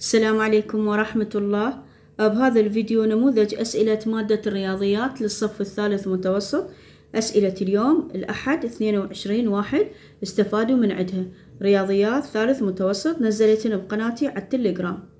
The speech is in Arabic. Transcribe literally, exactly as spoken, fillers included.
السلام عليكم ورحمة الله. بهذا الفيديو نموذج أسئلة مادة الرياضيات للصف الثالث متوسط. أسئلة اليوم الأحد اثنين وعشرين واحد استفادوا من عدها. رياضيات ثالث متوسط نزلتها بقناتي على التليجرام.